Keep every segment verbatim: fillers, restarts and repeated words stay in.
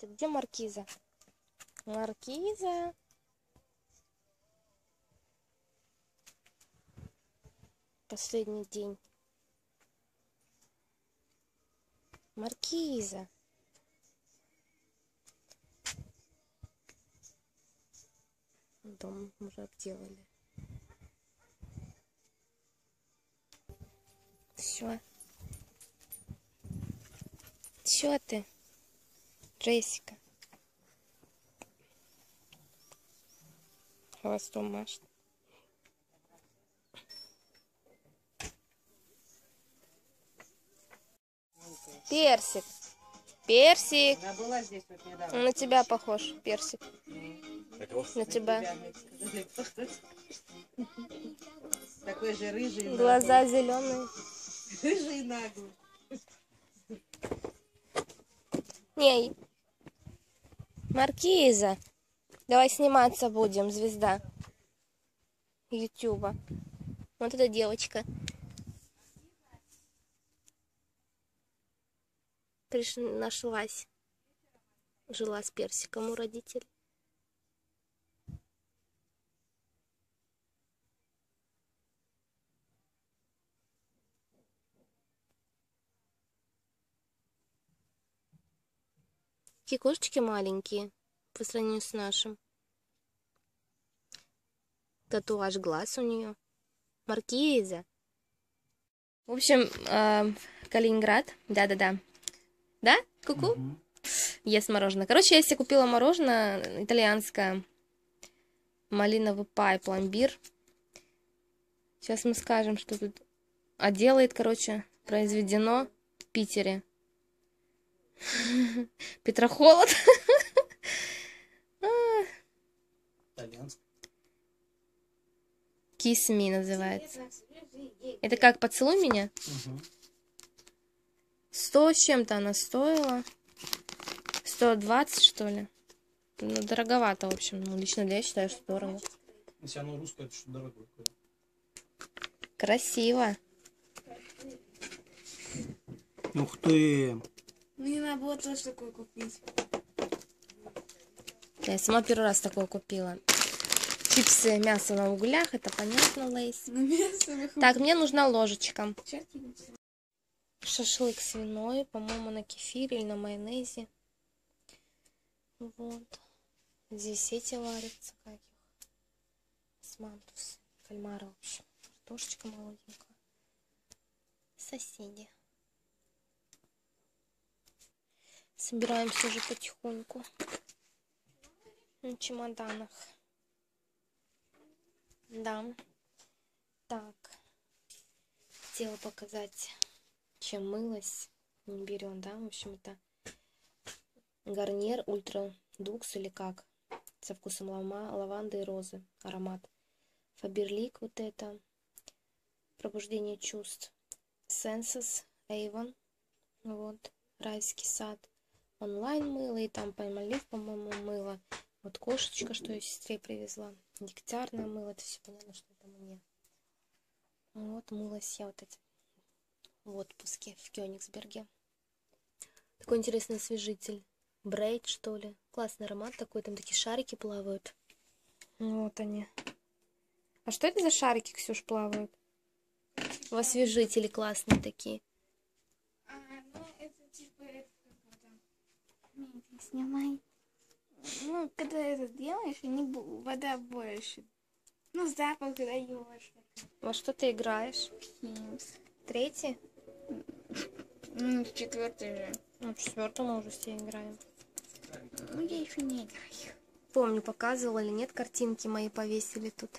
Персик, где Маркиза? Маркиза. Последний день. Маркиза. Дом уже обделали. Все. Чё ты, Джессика? Хвостом машет. Персик. Персик. Она была здесь вот недавно. На тебя похож, Персик. На тебя. Такой же рыжий. Глаза зеленые. Рыжий и наглый. Ней. Маркиза. Давай сниматься будем, звезда Ютуба. Вот эта девочка. Приш... Нашлась. Жила с Персиком у родителей. Какие кошечки маленькие по сравнению с нашим. Татуаж глаз у нее. Маркиза. В общем, э, Калининград. Да-да-да. Да? Ку-ку? Mm-hmm. Ест мороженое. Короче, я себе купила мороженое итальянское. Малиновый пай, пломбир. Сейчас мы скажем, что тут. А делает, короче, произведено в Питере. Петрохолод. Kiss Me называется. Это как, поцелуй меня? Сто с чем-то она стоила. Сто двадцать, что ли? Ну, дороговато, в общем. Ну, лично я считаю, что дорого. Если оно русское, то что дорогое. Красиво. Ух ты! Мне надо было тоже такое купить. Я сама первый раз такое купила. Чипсы, мясо на углях, это понятно, Лейс. Так, мне нужна ложечка. Шашлык свиной, по-моему, на кефире или на майонезе. Вот. Здесь эти варятся, как их. Смантус, кальмара, в общем. Картошечка молоденькая. Соседи. Собираемся уже потихоньку на чемоданах. Да. Так. Хотела показать, чем мылась. Не берем, да? В общем, это Гарниер Ультра Дукс или как? Со вкусом лава, лаванды и розы. Аромат. Фаберлик вот это. Пробуждение чувств. Сенсес Эйвон. Вот. Райский сад. Онлайн мыло. И там Паймолив, по-моему, мыло. Вот кошечка, что я сестре привезла. Дегтярное мыло. Это все понятно, что это мне. Вот мылась я вот эти в отпуске в Кёнигсберге. Такой интересный освежитель. Брейд, что ли. Классный аромат такой. Там такие шарики плавают. Вот они. А что это за шарики, Ксюш, плавают? В освежители классные такие. А, ну, это типа, это как-то... Нет, не снимай. Ну, когда это делаешь, они, вода больше. Ну, запах даешь. Во что ты играешь? Химс. Третий? Ну, четвертый же. Ну, в четвертом мы уже все играем. Ну, я еще не играю. Помню, показывала или нет, картинки мои повесили тут.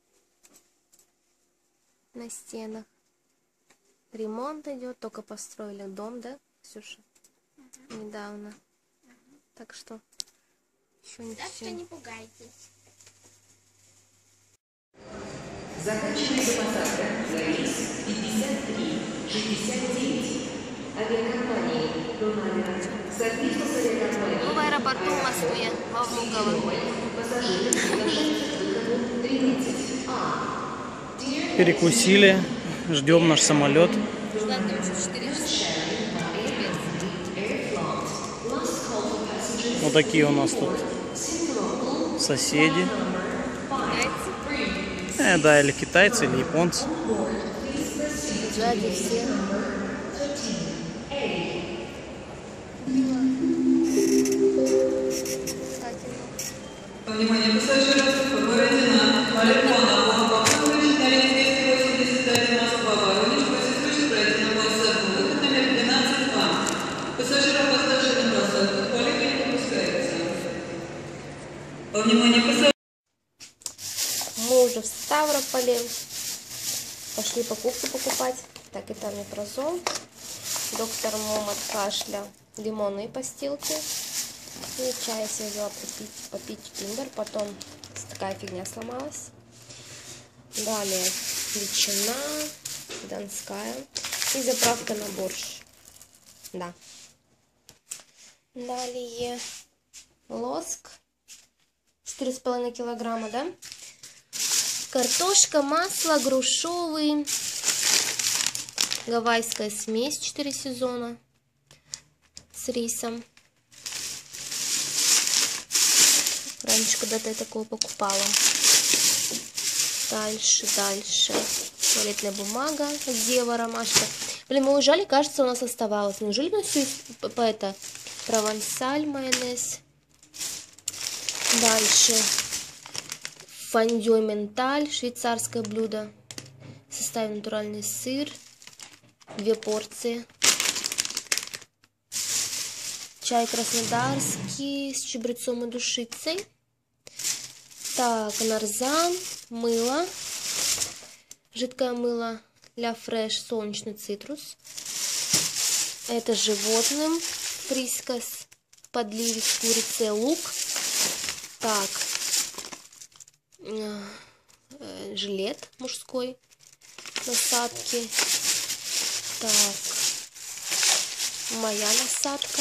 На стенах. Ремонт идет, только построили дом, да, Ксюша? Uh-huh. Недавно. Uh-huh. Так что еще не так все. что не пугайтесь. Заканчивается посадка на рейс пятьдесят три шестьдесят девять. Авиакомпании Дунайна. Соответственно, авиакомпании. Мы в аэропорту в Москве, во Внуково. Пассажиры приглашаются к выходу тринадцать А. Перекусили, ждем наш самолет. Ждать там еще четыре часа. Вот такие у нас тут соседи. Э, да, или китайцы, или японцы. Сзади все. Внимание пассажиров, в городе на Александра Павловна считали двести восемьдесят один Москва, Воронеж, просит пройти на посадку, выход номер двенадцать два. Пассажиров, поставших на посадку, коллеги не допускается. Во внимание пассажиров. Мы уже в Ставрополе. Пошли покупки покупать. Так, это метрозол. Доктор Мом от кашля. Лимонные постилки. И чай я себе взяла попить, попить киндер. Потом такая фигня сломалась. Далее ветчина донская. И заправка на борщ. Да. Далее лоск. четыре с половиной килограмма, да? Картошка, масло, грушевый. Гавайская смесь четыре сезона. С рисом. Раньше когда-то я такого покупала. Дальше, дальше. Туалетная бумага. Дева, ромашка. Блин, мы уезжали, кажется, у нас оставалось. Неужели у нас все по это? Провансаль, майонез. Дальше. Фондю менталь. Швейцарское блюдо. В составе натуральный сыр. Две порции. Чай краснодарский с чабрецом и душицей. Так, нарзан, мыло, жидкое мыло Ля Фреш, солнечный цитрус. Это животным, фрискас, подливе с курицей, лук. Так, э, э, жилет мужской, насадки. Так, моя насадка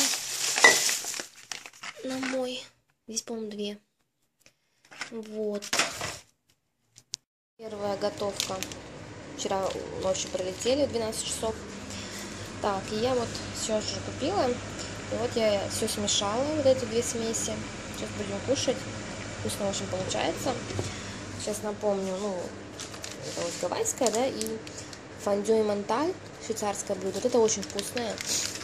на мой. Здесь, по-моему, две. Вот. Первая готовка. Вчера ночью прилетели в двенадцать часов. Так, и я вот все же купила. И вот я все смешала, вот эти две смеси. Сейчас будем кушать. Вкусно очень получается. Сейчас напомню, ну, это вот гавайская, да, и фондю и менталь, швейцарское блюдо. Вот это очень вкусное.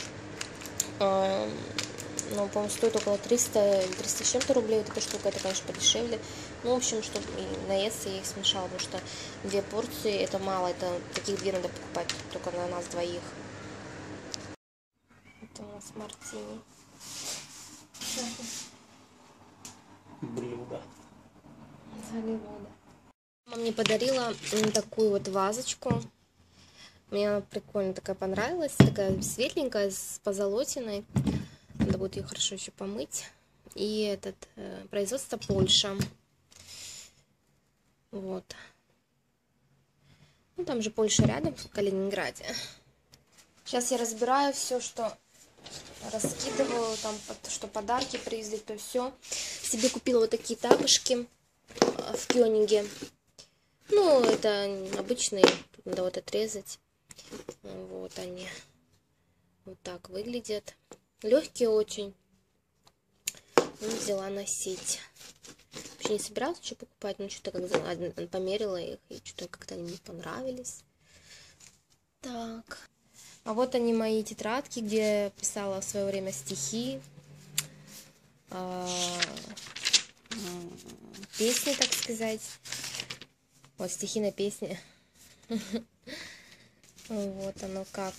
Ну, по-моему, стоит около триста или триста с чем-то рублей. Вот эта штука, это, конечно, подешевле. Ну, в общем, чтобы наесться, я их смешала, потому что две порции это мало. Это таких две надо покупать только на нас двоих. Это у нас мартини. Блюдо. Голливуда. Мама мне подарила такую вот вазочку. Мне она прикольно такая понравилась. Такая светленькая, с позолотиной. Надо будет ее хорошо еще помыть. И этот э, производство Польша. Вот. Ну, там же Польша рядом, в Калининграде. Сейчас я разбираю все, что раскидываю, там, что подарки привезли, то все. Себе купила вот такие тапочки в Кёниге. Ну, это обычные, тут надо вот отрезать. Вот они. Вот так выглядят. Легкие очень. Ну, взяла носить. Вообще не собиралась что покупать, но что-то как померила их, и что-то как-то они мне понравились. Так. А вот они мои тетрадки, где я писала в свое время стихи, песни, так сказать. Вот стихи на песни. Вот оно как.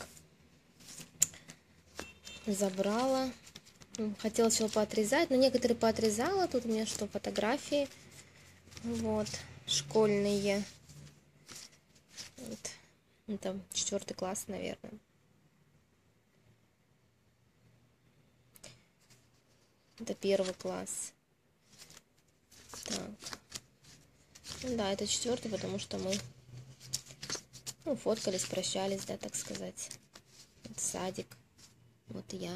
Забрала. Хотела все поотрезать, но некоторые поотрезала. Тут у меня что, фотографии. Вот. Школьные. Вот. Это четвертый класс, наверное. Это первый класс. Так. Ну да, это четвертый, потому что мы ну, фоткались, прощались, да, так сказать. Вот садик. Вот я.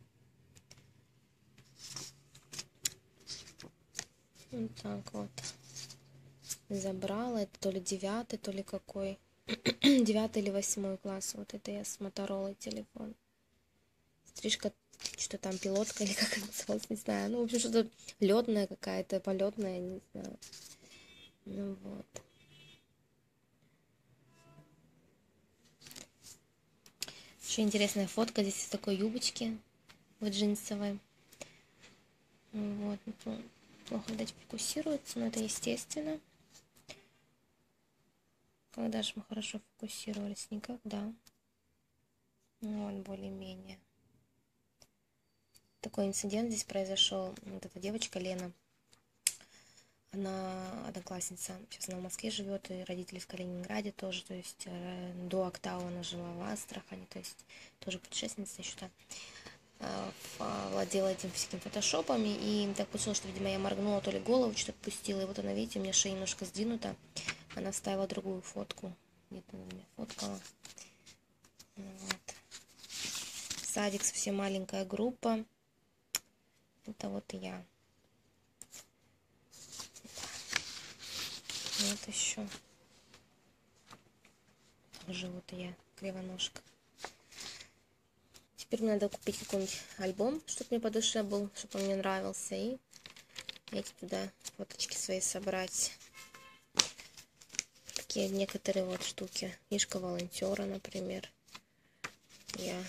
Вот так вот. Забрала. Это то ли девятый, то ли какой. Девятый или восьмой класс. Вот это я с Моторолой телефон. Стрижка что там пилотка или как она называлась, не знаю. Ну, в общем, что-то летная какая-то, полетная, не знаю. Ну вот. Еще интересная фотка здесь из такой юбочки, вот джинсовой. Вот. Плохо, видать, фокусируется, но это естественно. Когда же мы хорошо фокусировались? Никогда. Вот, более-менее. Такой инцидент здесь произошел. Вот эта девочка Лена, она одноклассница. Сейчас она в Москве живет, и родители в Калининграде тоже. То есть э, до Октау она жила в Астрахани. То есть тоже путешественница еще-то. Владела этим всякими фотошопами, и так получилось, что, видимо, я моргнула, то ли голову что-то отпустила, и вот она, видите, у меня шея немножко сдвинута, она вставила другую фотку, где-то она меня фоткала. Вот. Садик, совсем маленькая группа, это вот я. Вот еще. Тоже вот я, кривоножка. Теперь мне надо купить какой-нибудь альбом, чтобы мне по душе был, чтобы он мне нравился. И эти туда фоточки свои собрать. Такие некоторые вот штуки. Книжка волонтера, например. Я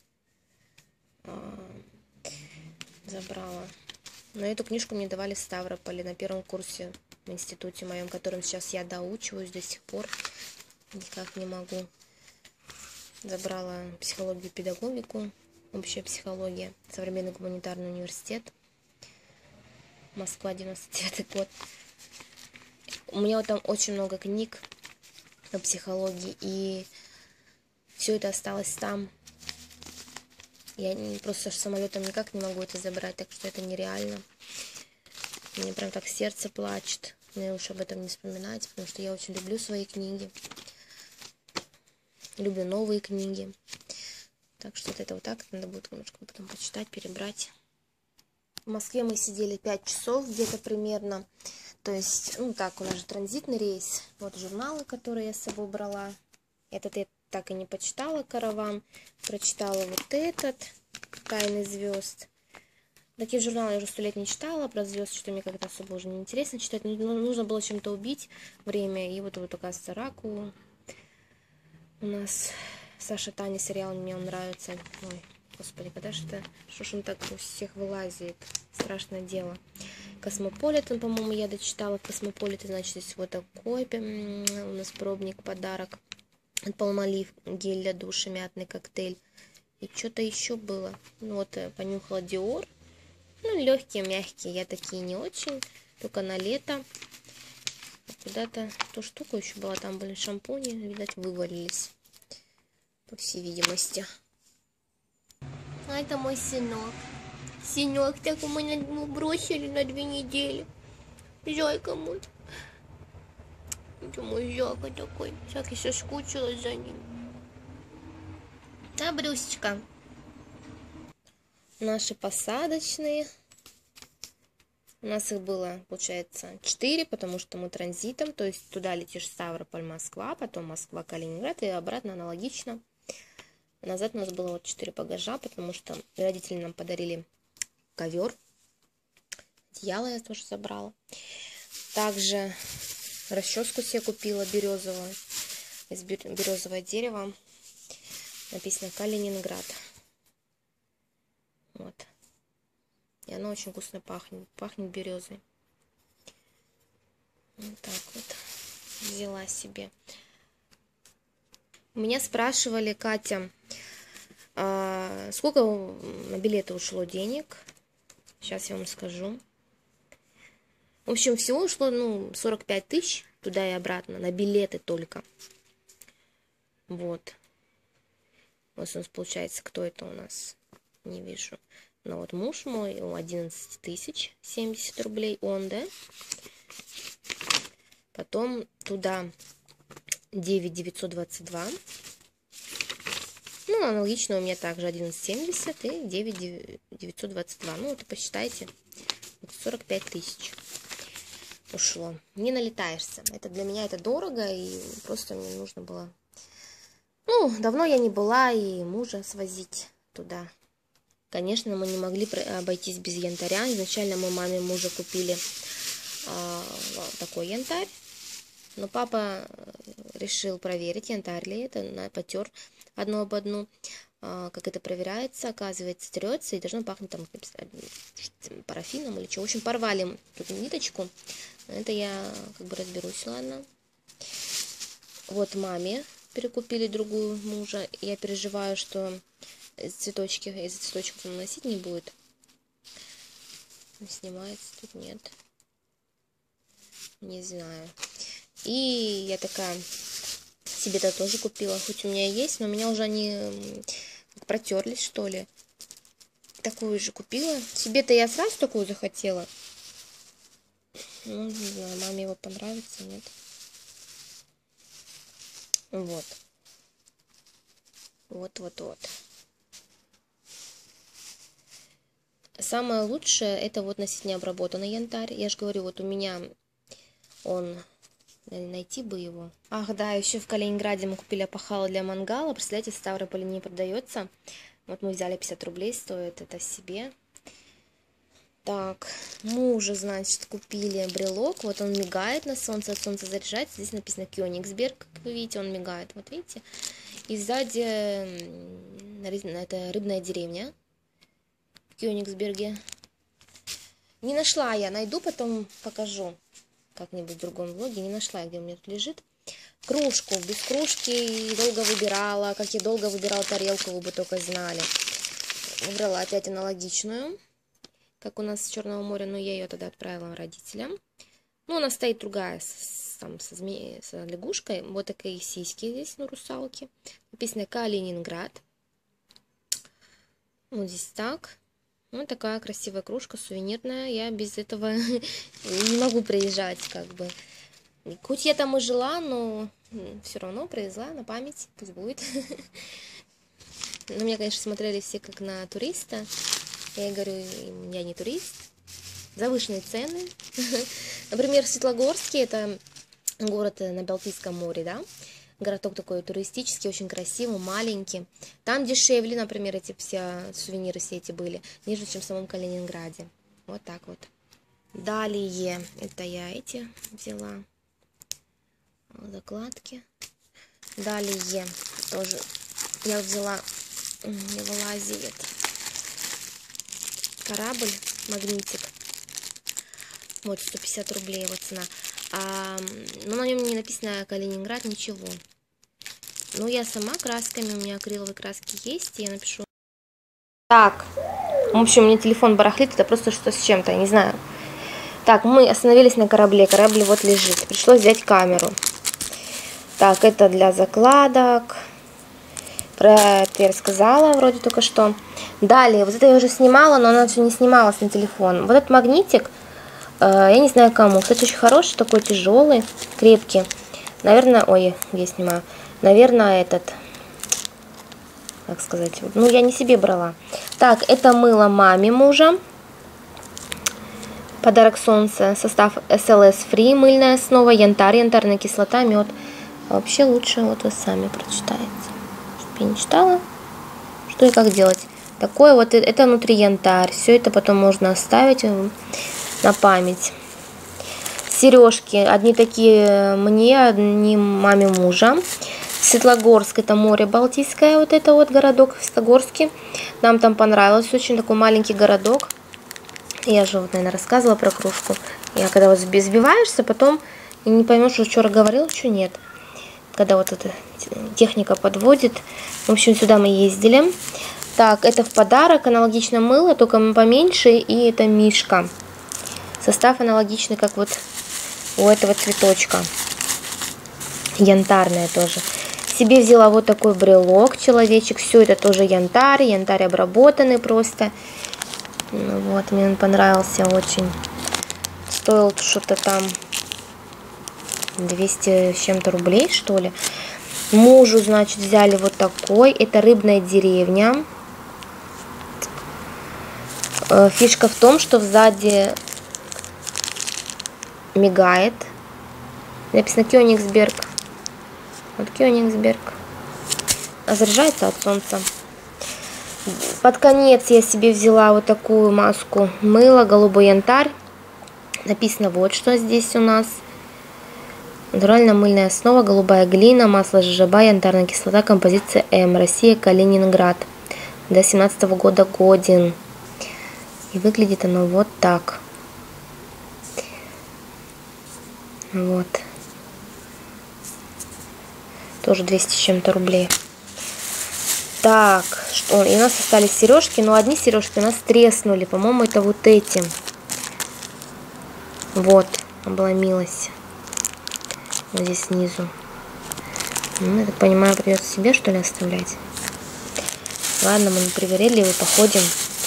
а, забрала. Но эту книжку мне давали в Ставрополе на первом курсе в институте моем, которым сейчас я доучиваюсь до сих пор. Никак не могу. Забрала психологию, педагогику, общая психология, современный гуманитарный университет, Москва, девяносто девятый год. У меня вот там очень много книг о психологии, и все это осталось там. Я просто самолетом никак не могу это забрать, так что это нереально. Мне прям так сердце плачет, мне лучше об этом не вспоминать, потому что я очень люблю свои книги. Люблю новые книги. Так что вот это вот так. Надо будет немножко потом почитать, перебрать. В Москве мы сидели пять часов где-то примерно. То есть, ну так, у нас же транзитный рейс. Вот журналы, которые я с собой брала. Этот я так и не почитала, «Караван». Прочитала вот этот, «Тайны звезд». Такие журналы я уже сто лет не читала. Про звезд что-то мне как-то особо уже не интересно читать. Ну, нужно было чем-то убить время. И вот, вот оказывается, «Раку». У нас Саша Таня сериал, мне он нравится. Ой, господи, когда же это? Что ж он так у всех вылазит? Страшное дело. Космополитен, по-моему, я дочитала. В Космополитен, значит, здесь вот такой у нас пробник, подарок. От Palmolive, гель для душа, мятный коктейль. И что-то еще было. Ну, вот понюхала Dior. Ну, легкие, мягкие. Я такие не очень. Только на лето. Куда-то ту штуку еще была, там были шампуни, видать, вывалились, по всей видимости. А это мой сынок. Сынок, так мы его бросили на две недели. Зайка мой. Это мой Жака такой. Так, я соскучилась за ним. Да, Брюсечка? Наши посадочные. У нас их было, получается, четыре, потому что мы транзитом, то есть туда летишь Ставрополь, Москва, потом Москва, Калининград, и обратно аналогично. Назад у нас было вот четыре багажа, потому что родители нам подарили ковер. Одеяло я тоже забрала. Также расческу себе купила березовую, из березового дерева. Написано «Калининград». Вот. И она очень вкусно пахнет. Пахнет березой. Вот так вот. Взяла себе. Меня спрашивали, Катя, а сколько на билеты ушло денег? Сейчас я вам скажу. В общем, всего ушло, ну, сорок пять тысяч туда и обратно. На билеты только. Вот. Вот у нас получается, кто это у нас? Не вижу. Ну вот муж мой, одиннадцать тысяч семьдесят рублей, он, да? Потом туда девять девятьсот двадцать два. Ну, аналогично у меня также одиннадцать семьдесят и девять девятьсот двадцать два. Ну, вот посчитайте, сорок пять тысяч ушло. Не налетаешься. Это для меня это дорого, и просто мне нужно было... Ну, давно я не была, и мужа свозить туда. Конечно, мы не могли обойтись без янтаря. Изначально мы маме мужа купили а, такой янтарь. Но папа решил проверить, янтарь ли это, потер одну об одну. А, как это проверяется, оказывается, трется и должно пахнуть там парафином или что. В общем, порвали тут ниточку. Это я как бы разберусь, ладно. Вот маме перекупили другую мужа. Я переживаю, что цветочки, из цветочков наносить не будет. Снимается тут, нет. Не знаю. И я такая себе-то тоже купила. Хоть у меня есть, но у меня уже они протерлись, что ли. Такую же купила. Себе-то я сразу такую захотела. Ну, не знаю, маме его понравится, нет. Вот. Вот-вот-вот. Самое лучшее это вот носить необработанный янтарь. Я же говорю, вот у меня он... Найти бы его. Ах, да, еще в Калининграде мы купили опахало для мангала. Представляете, в Ставрополе не продается. Вот мы взяли пятьдесят рублей, стоит это себе. Так, мужу, значит, купили брелок. Вот он мигает на солнце, от солнца заряжается. Здесь написано Кёнигсберг, как вы видите, он мигает. Вот видите. И сзади это рыбная деревня в Кёнигсберге. Не нашла я, найду, потом покажу. Как-нибудь в другом влоге. Не нашла, где у меня тут лежит. Кружку. Без кружки долго выбирала. Как я долго выбирала тарелку, вы бы только знали. Выбрала опять аналогичную. Как у нас с Черного моря, но я ее тогда отправила родителям. Ну, она стоит другая, с, там, со, зме... с лягушкой. Вот такие сиськи здесь, ну, русалки. Написано Калининград. Вот здесь так. Вот такая красивая кружка, сувенирная. Я без этого не могу приезжать, как бы. Хоть я там и жила, но все равно привезла на память. Пусть будет. На меня, конечно, смотрели все как на туриста. Я говорю, я не турист. Завышенные цены. Например, Светлогорский, это город на Балтийском море, да. Городок такой туристический, очень красивый, маленький. Там дешевле, например, эти все сувениры все эти были, нежели чем в самом Калининграде. Вот так вот. Далее, это я эти взяла. Закладки. Далее, тоже я взяла, не вылазит. Корабль, магнитик. Вот сто пятьдесят рублей его цена. А, но на нем не написано Калининград, ничего. Ну, я сама красками, у меня акриловые краски есть, я напишу. Так, в общем, у меня телефон барахлит, это просто что с чем-то, я не знаю. Так, мы остановились на корабле, корабль вот лежит. Пришлось взять камеру. Так, это для закладок. Про это я рассказала вроде только что. Далее, вот это я уже снимала, но она все не снималась на телефон. Вот этот магнитик. Я не знаю кому. Кстати, очень хороший, такой тяжелый, крепкий. Наверное, ой, я снимаю. Наверное, этот, как сказать, ну, я не себе брала. Так, это мыло маме мужа. Подарок солнца. Состав эс эл эс Free, мыльная основа, янтарь, янтарная кислота, мед. А вообще лучше вот вы сами прочитаете. Чтобы я не читала, что и как делать. Такое вот, это внутри янтарь. Все это потом можно оставить на память. Сережки. Одни такие мне, одни маме мужа. Светлогорск, это море Балтийское, вот это вот городок в Светлогорске. Нам там понравилось, очень такой маленький городок. Я же вот, наверное, рассказывала про кружку. Я когда вот сбиваешься, потом не поймешь, что вчера говорил, что нет. Когда вот эта техника подводит. В общем, сюда мы ездили. Так, это в подарок, аналогично мыло, только поменьше, и это мишка. Состав аналогичный, как вот у этого цветочка. Янтарная тоже. Себе взяла вот такой брелок, человечек. Все это тоже янтарь. Янтарь обработанный просто. Ну, вот, мне он понравился очень. Стоил что-то там двести с чем-то рублей, что ли. Мужу, значит, взяли вот такой. Это рыбная деревня. Фишка в том, что сзади мигает. Написано Кёнигсберг. Вот Кёнигсберг. А заряжается от солнца. Под конец я себе взяла вот такую маску мыла, голубой янтарь. Написано вот что здесь у нас. Натуральная мыльная основа, голубая глина, масло жожоба, янтарная кислота, композиция М. Россия, Калининград. До семнадцатого года годен. И выглядит оно вот так. Вот. Тоже двести с чем-то рублей. Так, что? И у нас остались сережки, но одни сережки у нас треснули. По-моему, это вот эти. Вот, обломилась. Вот здесь снизу. Ну, я так понимаю, придется себе, что ли, оставлять. Ладно, мы непривередливые, походим.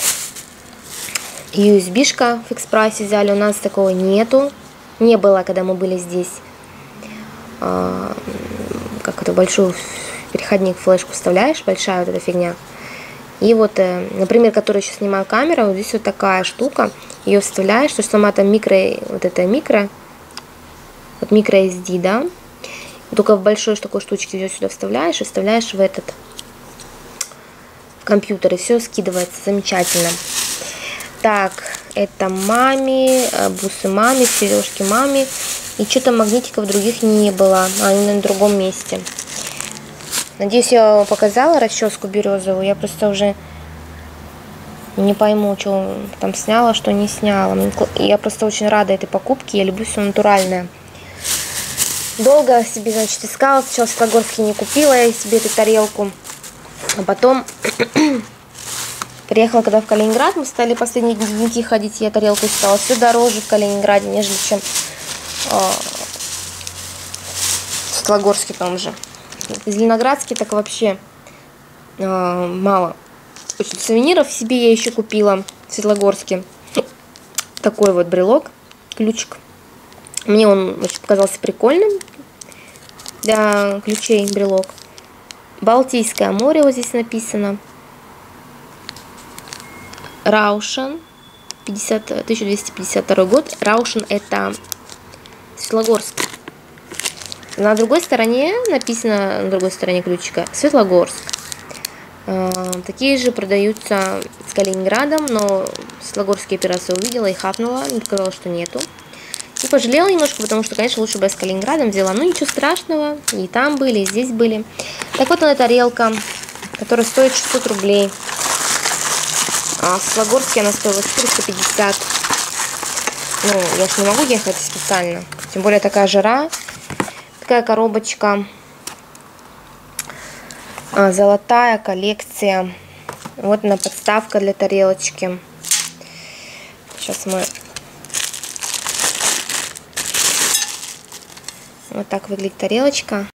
ю эс би-шка в экспрессе взяли. У нас такого нету. Не было, когда мы были здесь. А, как это, большую переходник, флешку вставляешь. Большая вот эта фигня. И вот, например, которую сейчас снимаю камеру, вот здесь вот такая штука. Ее вставляешь, то есть сама там микро, вот это микро. Вот микро эс ди, да. И только в большой такой штучке ее сюда вставляешь и вставляешь в этот компьютер. И все скидывается. Замечательно. Так, это маме, бусы маме, сережки маме. И что-то магнитиков других не было. А они на другом месте. Надеюсь, я вам показала расческу березовую. Я просто уже не пойму, что там сняла, что не сняла. Я просто очень рада этой покупке. Я люблю все натуральное. Долго себе, значит, искала. Сначала в Светлогорске не купила я себе эту тарелку. А потом приехала, когда в Калининград. Мы стали последние дневники ходить. Я тарелку искала. Все дороже в Калининграде, нежели чем э, в Светлогорске там же. Из Зеленоградски так вообще э, мало. Очень сувениров себе я еще купила в Светлогорске. Такой вот брелок, ключик. Мне он очень показался прикольным. Для ключей брелок. Балтийское море вот здесь написано. Раушен. тысяча двести пятьдесят второй год. Раушен это Светлогорск. На другой стороне написано, на другой стороне ключика, Светлогорск. Такие же продаются с Калининградом, но Светлогорские операции увидела и хапнула, не показала, что нету. И пожалела немножко, потому что, конечно, лучше бы я с Калининградом взяла. Ну, ничего страшного, и там были, и здесь были. Так вот она тарелка, которая стоит шестьсот рублей. А в Светлогорске она стоила четыреста пятьдесят. Ну, я ж не могу ехать специально. Тем более такая жара. Такая коробочка. Золотая коллекция. Вот она подставка для тарелочки. Сейчас мы... Вот так выглядит тарелочка.